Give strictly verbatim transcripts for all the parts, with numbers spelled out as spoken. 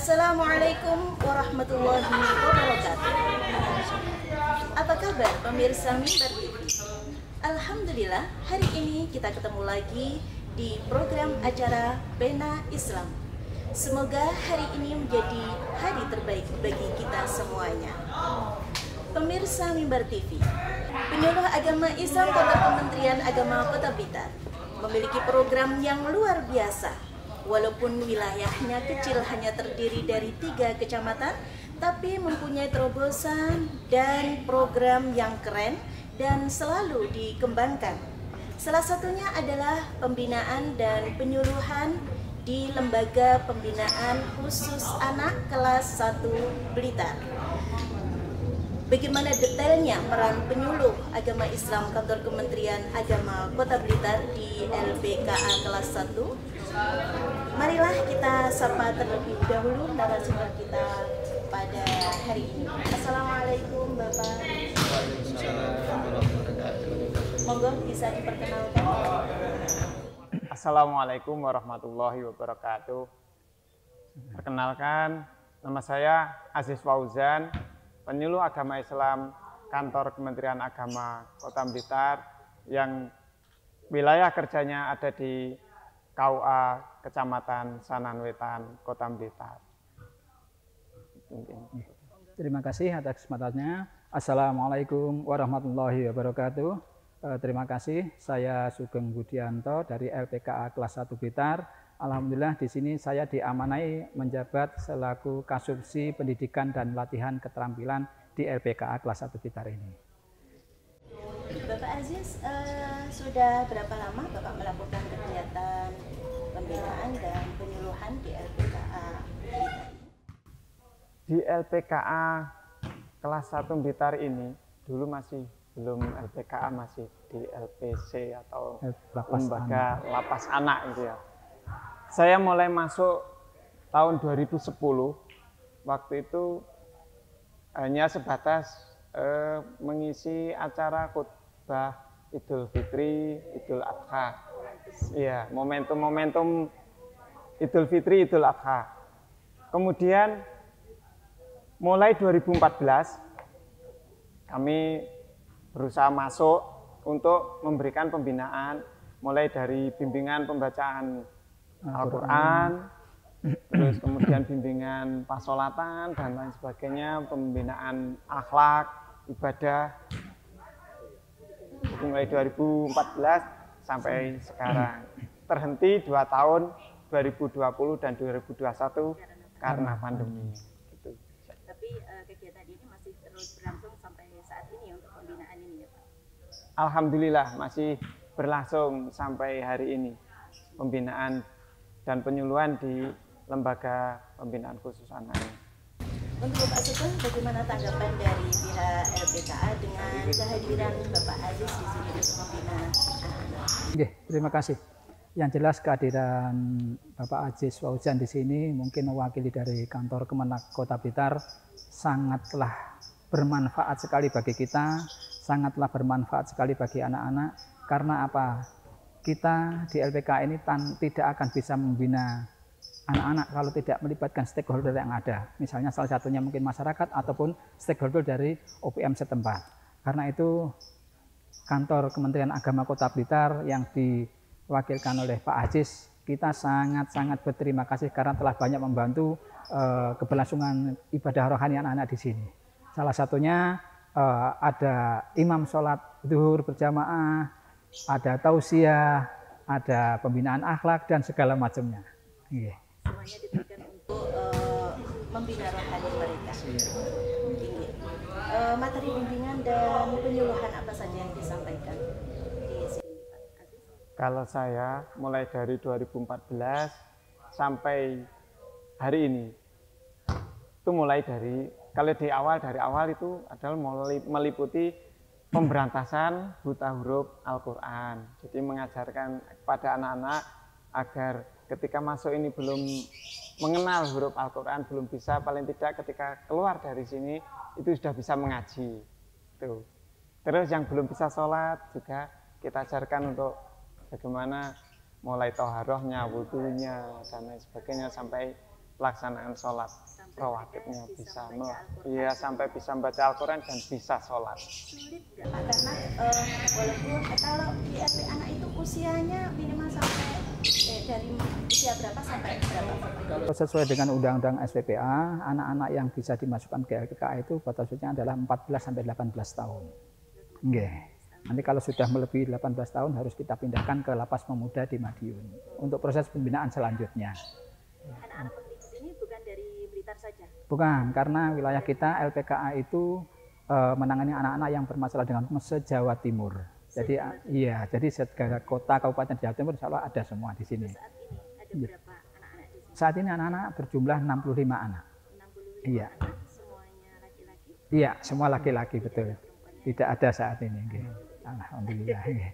Assalamualaikum warahmatullahi wabarakatuh. Apa kabar pemirsa Mimbar T V? Alhamdulillah, hari ini kita ketemu lagi di program acara Pena Islam. Semoga hari ini menjadi hari terbaik bagi kita semuanya. Pemirsa Mimbar T V, Penyuluh Agama Islam Kantor Kementerian Agama Kota Blitar memiliki program yang luar biasa. Walaupun wilayahnya kecil, hanya terdiri dari tiga kecamatan, tapi mempunyai terobosan dan program yang keren dan selalu dikembangkan. Salah satunya adalah pembinaan dan penyuluhan di Lembaga Pembinaan Khusus Anak Kelas satu Blitar. Bagaimana detailnya peran penyuluh agama Islam Kantor Kementerian Agama Kota Blitar di L P K A kelas satu? Marilah kita sapa terlebih dahulu narasumber kita pada hari ini. Assalamualaikum Bapak. Monggo bisa diperkenalkan. Assalamualaikum warahmatullahi wabarakatuh. Perkenalkan, nama saya Aziz Fauzan, Penyuluh Agama Islam Kantor Kementerian Agama Kota Blitar, yang wilayah kerjanya ada di K U A Kecamatan Sanan Wetan, Kota Blitar. Terima kasih atas kesempatannya. Assalamualaikum warahmatullahi wabarakatuh. Eh, terima kasih, saya Sugeng Budianto dari L P K A kelas satu Blitar. Alhamdulillah di sini saya diamanai menjabat selaku Kasubsi Pendidikan dan Latihan Keterampilan di L P K A kelas satu Blitar ini. Bapak Aziz, uh, sudah berapa lama Bapak melakukan kegiatan pembinaan dan penyuluhan di L P K A Blitar? Di L P K A kelas satu Blitar ini dulu masih belum L P K A, masih di L P C atau Lapas lembaga anak. lapas anak gitu ya. Saya mulai masuk tahun dua ribu sepuluh, waktu itu hanya sebatas eh, mengisi acara khutbah Idul Fitri, Idul Adha. Iya, momentum-momentum Idul Fitri, Idul Adha. Kemudian mulai dua ribu empat belas kami berusaha masuk untuk memberikan pembinaan, mulai dari bimbingan pembacaan Al-Quran, terus kemudian bimbingan pasolatan dan lain sebagainya, pembinaan akhlak, ibadah, mulai dua ribu empat belas sampai sekarang. Terhenti dua tahun, dua ribu dua puluh dan dua ribu dua puluh satu karena pandemi. Gitu. Tapi uh, kegiatan ini masih terus berlangsung sampai saat ini untuk pembinaan ini ya Pak? Alhamdulillah masih berlangsung sampai hari ini pembinaan dan penyuluhan di Lembaga Pembinaan Khusus Anak. Untuk Bapak Sugeng, bagaimana tanggapan dari pihak L P K A dengan kehadiran Bapak Aziz di sini untuk membina anak-anak? Oke, terima kasih. Yang jelas kehadiran Bapak Aziz Fauzan di sini mungkin mewakili dari kantor Kemenak Kota Blitar sangatlah bermanfaat sekali bagi kita, sangatlah bermanfaat sekali bagi anak-anak. Karena apa? Kita di L P K A ini tan tidak akan bisa membina anak-anak kalau tidak melibatkan stakeholder yang ada. Misalnya salah satunya mungkin masyarakat ataupun stakeholder dari O P M setempat. Karena itu kantor Kementerian Agama Kota Blitar yang diwakilkan oleh Pak Aziz, kita sangat-sangat berterima kasih karena telah banyak membantu uh, keberlangsungan ibadah rohani anak-anak di sini. Salah satunya uh, ada imam sholat zuhur berjamaah, ada tausiah, ada pembinaan akhlak dan segala macamnya. Yeah. Semuanya diberikan untuk uh, membina rohani mereka. Yeah. Uh, materi bimbingan dan penyuluhan apa saja yang disampaikan di sini Pak Aziz? Kalau saya mulai dari dua ribu empat belas sampai hari ini, itu mulai dari, kalau di awal dari awal itu adalah meliputi pemberantasan buta huruf Al-Quran. Jadi mengajarkan kepada anak-anak agar ketika masuk ini belum mengenal huruf Al-Quran, belum bisa, paling tidak ketika keluar dari sini itu sudah bisa mengaji. Tuh. Terus yang belum bisa sholat juga kita ajarkan untuk bagaimana mulai toharohnya, wudhunya, dan lain sebagainya, sampai pelaksanaan sholat Sampai rawatibnya mereka bisa, bisa membaca Al-Quran. iya sampai bisa membaca Al-Quran dan bisa sholat. Sulit nggak Pak? Karena eh, walaupun eh, kalau di R T anak itu usianya minimal sampai eh, dari usia berapa sampai berapa? Sesuai dengan Undang-Undang S P P A, anak-anak yang bisa dimasukkan ke L P K A itu batas usianya adalah empat belas sampai delapan belas tahun. Nggih. Nanti kalau sudah melebihi delapan belas tahun harus kita pindahkan ke Lapas Pemuda di Madiun untuk proses pembinaan selanjutnya. Anak-anak pendidik ini bukan dari Blitar saja? Bukan, karena wilayah kita L P K A itu e, menangani anak-anak yang bermasalah dengan se-Jawa Timur. Jadi Se-Jawa Timur. iya, jadi segala kota kabupaten Jawa Timur insya Allah ada semua di sini. Saat ini ada berapa anak-anak di sini? Saat ini anak-anak berjumlah enam puluh lima anak. enam puluh lima Iya. anak, semuanya laki-laki? Iya, semua laki-laki betul. Perempuannya? Tidak ada saat ini. Nggih. Alhamdulillah. Nggih.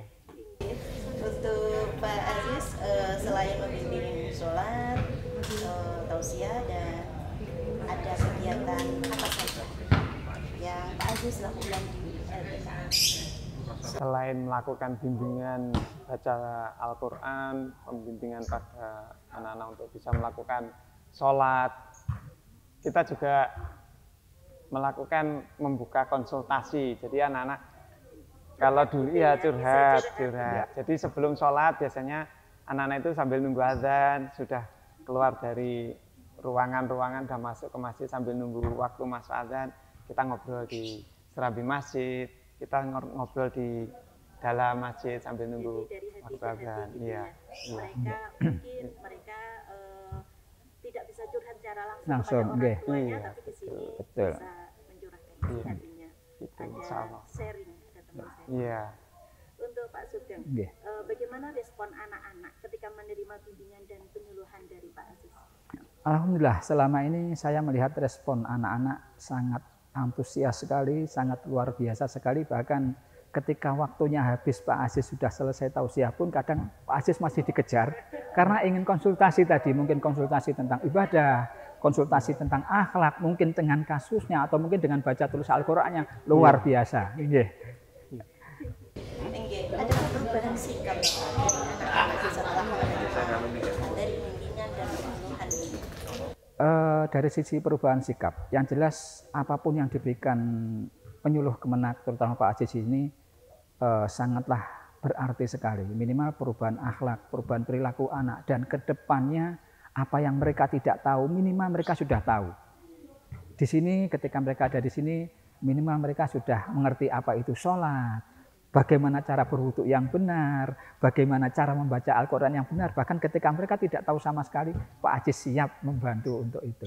Untuk Pak Aziz, eh, selain membimbing sholat, eh, tausiah, dan ada kegiatan apa saja yang Pak Aziz lakukan di L P K A? Selain melakukan bimbingan baca Al-Quran, pembimbingan pada anak-anak untuk bisa melakukan sholat, kita juga melakukan membuka konsultasi. Jadi anak-anak kalau dulu ya curhat, curhat. Jadi sebelum sholat biasanya anak-anak itu sambil nunggu azan sudah keluar dari ruangan-ruangan dan masuk ke masjid sambil nunggu waktu masuk azan. Kita ngobrol di serambi masjid, kita ngobrol di dalam masjid sambil nunggu Jadi dari hati waktu ke hati azan. gitu Iya, ya. iya. Mereka mungkin mereka eh, tidak bisa curhat secara langsung, Langsung, kepada orang nggih. tuanya, Iya, tapi di sini betul. bisa mencurahkan isi Iya. hatinya. Itu insya Ada Allah. sharing, ada teman sharing. Iya. Untuk Pak Sugeng, Nggih. eh, bagaimana respon anak-anak ketika menerima bimbingan dan penyuluhan dari Pak Aziz? Alhamdulillah, selama ini saya melihat respon anak-anak sangat antusias sekali, sangat luar biasa sekali. Bahkan ketika waktunya habis Pak Aziz sudah selesai tausiah pun kadang Pak Aziz masih dikejar karena ingin konsultasi tadi, mungkin konsultasi tentang ibadah, konsultasi tentang akhlak, mungkin dengan kasusnya atau mungkin dengan baca tulis Al-Qur'annya luar biasa. Nggih. Nggih, ada perubahan sikap dari anak-anak setelah menerima dari bimbingan dan penyuluhan ini? Eh, dari sisi perubahan sikap, yang jelas apapun yang diberikan penyuluh Kemenak, terutama Pak Aziz ini eh, sangatlah berarti sekali. Minimal perubahan akhlak, perubahan perilaku anak, dan kedepannya apa yang mereka tidak tahu, minimal mereka sudah tahu. Di sini, ketika mereka ada di sini, minimal mereka sudah mengerti apa itu sholat, bagaimana cara berwudu yang benar, bagaimana cara membaca Al-Quran yang benar. Bahkan ketika mereka tidak tahu sama sekali, Pak Aziz siap membantu untuk itu.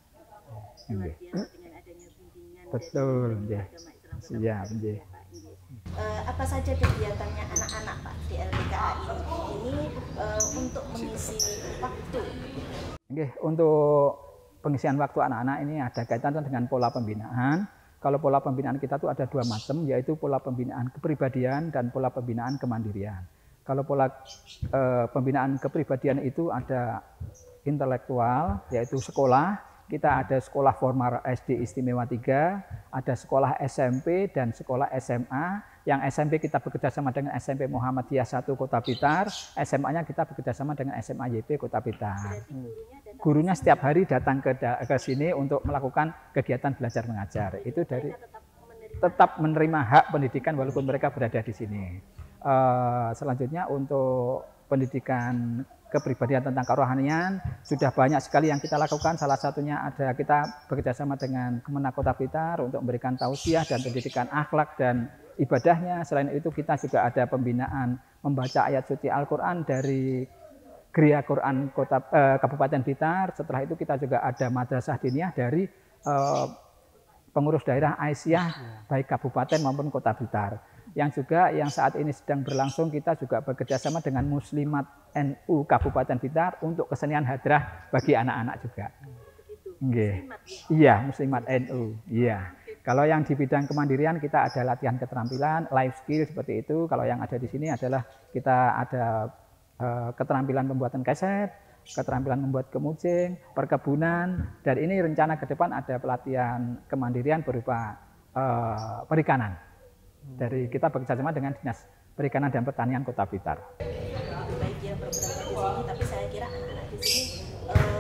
Luar biasa dengan adanya bimbingan Betul, dari nggih. agama Islam. Siap, nggih. Pak, nggih. Eh, apa saja kegiatannya anak-anak Pak di L P K A ini? Ini eh, untuk mengisi waktu. Oke, untuk pengisian waktu anak-anak ini ada kaitan dengan pola pembinaan. Kalau pola pembinaan kita tuh ada dua macam, yaitu pola pembinaan kepribadian dan pola pembinaan kemandirian. Kalau pola eh, pembinaan kepribadian itu ada intelektual, yaitu sekolah. Kita ada sekolah formal S D Istimewa tiga, ada sekolah S M P dan sekolah S M A. Yang S M P kita bekerjasama dengan S M P Muhammadiyah satu Kota Blitar, S M A-nya kita bekerjasama dengan S M A Y P Kota Blitar. Berarti gurunya datang Gurunya setiap hari datang ke, ke sini untuk melakukan kegiatan belajar mengajar. Itu dari mereka tetap menerima. tetap menerima hak pendidikan walaupun mereka berada di sini. Uh, selanjutnya untuk pendidikan kepribadian tentang kerohanian sudah banyak sekali yang kita lakukan. Salah satunya ada kita bekerjasama dengan Kemenak Kota Blitar untuk memberikan tausiah dan pendidikan akhlak dan ibadahnya. Selain itu kita juga ada pembinaan membaca ayat suci Al-Quran dari Geria Quran Kota eh, Kabupaten Blitar. Setelah itu kita juga ada madrasah diniyah dari eh, pengurus daerah Aisyah baik kabupaten maupun Kota Blitar. Yang juga yang saat ini sedang berlangsung kita juga bekerjasama dengan Muslimat N U Kabupaten Blitar untuk kesenian hadrah bagi anak-anak juga. Nggih. Iya, Muslimat N U. Iya. Kalau yang di bidang kemandirian kita ada latihan keterampilan, life skill seperti itu. Kalau yang ada di sini adalah kita ada uh, keterampilan pembuatan keset, keterampilan membuat kemucing, perkebunan, dan ini rencana ke depan ada pelatihan kemandirian berupa uh, perikanan. Dari kita bekerjasama dengan Dinas Perikanan dan Pertanian Kota Blitar. Baik ya programnya di sini, tapi saya kira anak-anak di sini eh,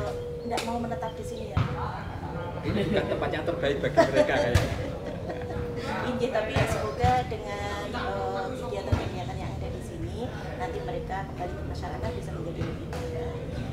nggak mau menetap di sini ya? Ini bukan tempat yang terbaik bagi mereka kayaknya. Injih, tapi ya semoga dengan uh, kegiatan-kegiatan yang ada di sini nanti mereka kembali ke masyarakat bisa menjadi lebih baik.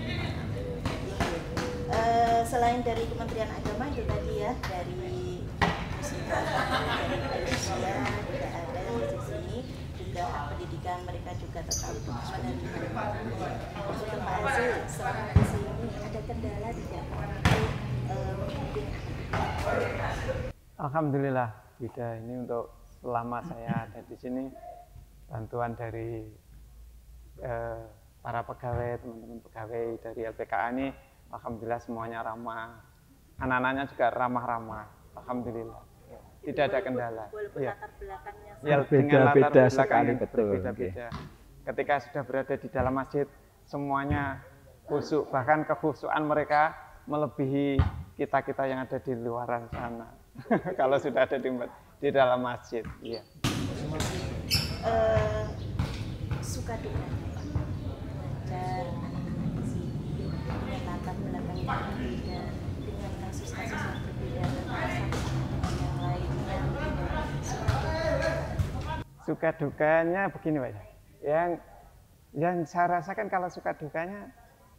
Uh, selain dari Kementerian Agama itu tadi ya, dari musika, dari Indonesia juga ada di sini, juga hak pendidikan mereka juga tetap menerima. Untuk Pak Aziz, selama di sini ada kendala tidak untuk uh, membimbing anak? Alhamdulillah, Bida, ini untuk selama saya ada di sini, bantuan dari eh, para pegawai, teman-teman pegawai dari L P K A ini, alhamdulillah semuanya ramah, anak-anaknya juga ramah-ramah, alhamdulillah, ya, tidak ada kendala. Walaupun Ya, latar belakangnya ya dengan latar Beda-beda belakang sekali, yang betul. berbeda-beda. Ketika sudah berada di dalam masjid, semuanya khusyuk, bahkan kekhusyukan mereka melebihi kita-kita yang ada di luaran sana. Kalau sudah ada di, di dalam masjid, iya. Uh, suka duka belajar anak-anak di sini dengan latar belakang yang berbeda, dengan kasus-kasus yang berbeda, antara satu dengan yang lainnya. Suka dukanya begini, Pak. Yang yang saya rasakan kalau suka dukanya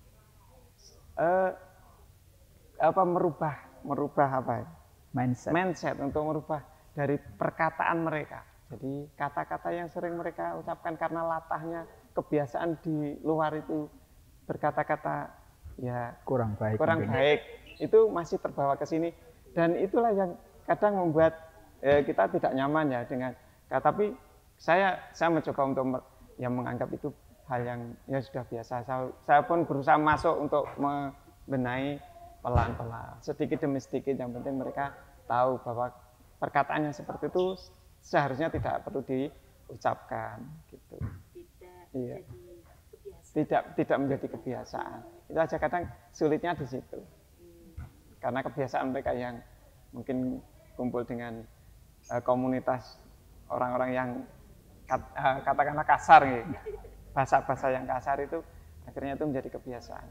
eh, apa merubah merubah apa ya? mindset. mindset untuk merubah dari perkataan mereka. Jadi kata-kata yang sering mereka ucapkan karena latahnya kebiasaan di luar itu berkata-kata ya Kurang baik. kurang mungkin. baik, itu masih terbawa ke sini, dan itulah yang kadang membuat eh, kita tidak nyaman ya dengan. Tapi saya saya mencoba untuk mer- yang menganggap itu hal yang ya sudah biasa. Saya, saya pun berusaha masuk untuk membenahi pelan-pelan, sedikit demi sedikit. Yang penting mereka tahu bahwa perkataannya seperti itu seharusnya tidak perlu diucapkan, gitu. Tidak Iya. jadi kebiasaan. Tidak tidak menjadi kebiasaan. Itu aja kadang sulitnya di situ. Karena kebiasaan mereka yang mungkin kumpul dengan uh, komunitas orang-orang yang kat, uh, katakanlah kasar, gitu. Bahasa-bahasa yang kasar itu akhirnya itu menjadi kebiasaan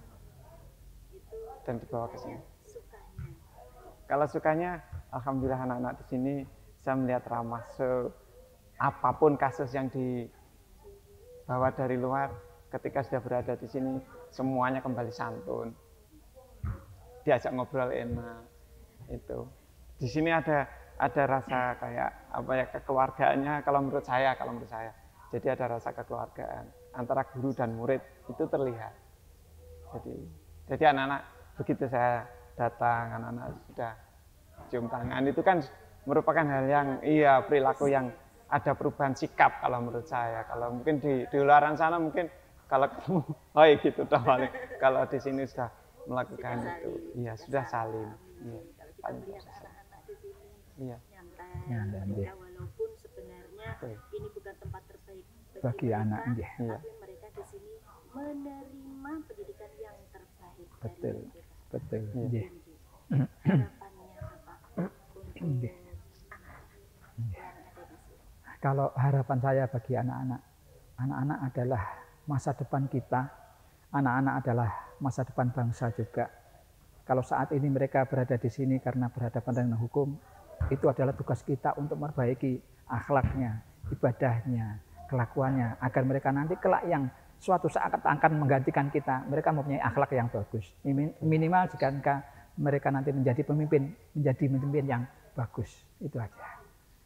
dan dibawa ke sini. Kalau sukanya, alhamdulillah anak-anak di sini saya melihat ramah. Se apapun kasus yang dibawa dari luar, ketika sudah berada di sini semuanya kembali santun, diajak ngobrol enak. Itu di sini ada ada rasa kayak apa ya, kekeluargaannya. Kalau menurut saya, kalau menurut saya, jadi ada rasa kekeluargaan antara guru dan murid itu terlihat. Jadi jadi anak-anak begitu saya datang, anak-anak sudah cium tangan, itu kan merupakan hal yang iya perilaku yang ada perubahan sikap kalau menurut saya. Kalau mungkin di di luaran sana mungkin kalau ketemu oh iya gitu toh paling. Kalau di sini sudah melakukan Sudah itu, saling, iya sudah sudah saling. saling. Iya. Kalau kita Paling melihat proses. anak-anak di sini Iya. nyantai, Nyantai, ya, iya. walaupun sebenarnya Betul. ini bukan tempat terbaik bagi, Bagi mereka, anak, iya. Iya. tapi mereka di sini menerima pendidikan yang terbaik Betul. dari kita. Betul. Iya. Iya. Harapannya apa untuk Iya. anak-anak yang ada di sini? Kalau harapan saya bagi anak-anak, anak-anak adalah masa depan kita, anak-anak adalah masa depan bangsa juga. Kalau saat ini mereka berada di sini karena berhadapan dengan hukum, itu adalah tugas kita untuk memperbaiki akhlaknya, ibadahnya, kelakuannya, agar mereka nanti kelak yang suatu saat akan menggantikan kita, mereka mempunyai akhlak yang bagus. Minimal jika mereka nanti menjadi pemimpin, menjadi pemimpin yang bagus. Itu aja.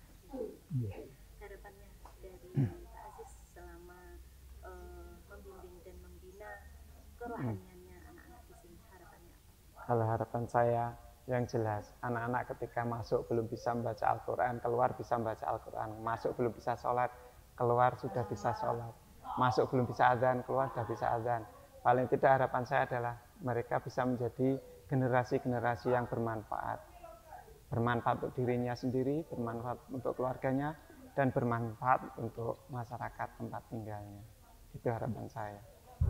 Yeah. Harapannya dari Pak Aziz selama uh, membimbing dan membina kerohaniannya anak-anak di sini, harapannya apa? Kalau harapan saya yang jelas, anak-anak ketika masuk belum bisa membaca Al-Quran, keluar bisa membaca Al-Quran. Masuk belum bisa sholat, keluar sudah bisa sholat. Masuk belum bisa azan, keluar sudah bisa azan. Paling tidak harapan saya adalah mereka bisa menjadi generasi-generasi yang bermanfaat. Bermanfaat untuk dirinya sendiri, bermanfaat untuk keluarganya, dan bermanfaat untuk masyarakat tempat tinggalnya. Itu harapan saya.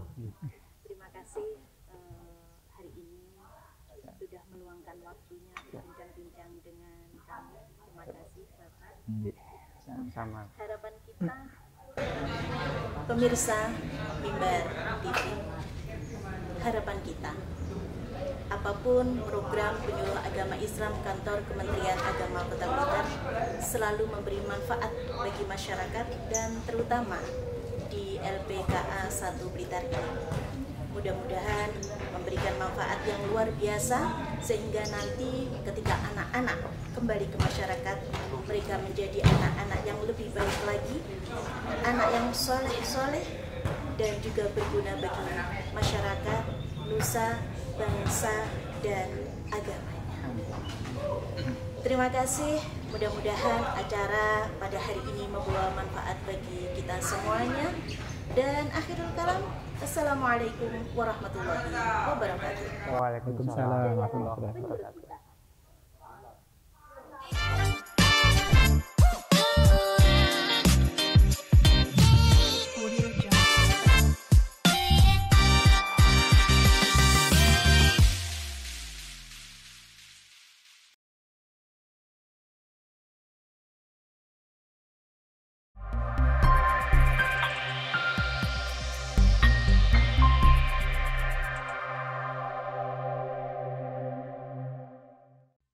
Terima kasih uh, hari ini sudah meluangkan waktunya berbincang-bincang dengan kami. Terima kasih Bapak. Sama. Harapan kita, pemirsa Mimbar T V, harapan kita apapun program penyuluh agama Islam kantor Kementerian Agama Kota Blitar selalu memberi manfaat bagi masyarakat dan terutama di L P K A satu Blitar ini. Mudah-mudahan memberikan manfaat yang luar biasa sehingga nanti ketika anak-anak kembali ke masyarakat, mereka menjadi anak-anak yang lebih baik lagi, anak yang soleh-soleh dan juga berguna bagi masyarakat, nusa, bangsa, dan agamanya. Terima kasih, mudah-mudahan acara pada hari ini membawa manfaat bagi kita semuanya. Dan akhirul kalam, assalamualaikum warahmatullahi wabarakatuh. Waalaikumsalam warahmatullahi wabarakatuh.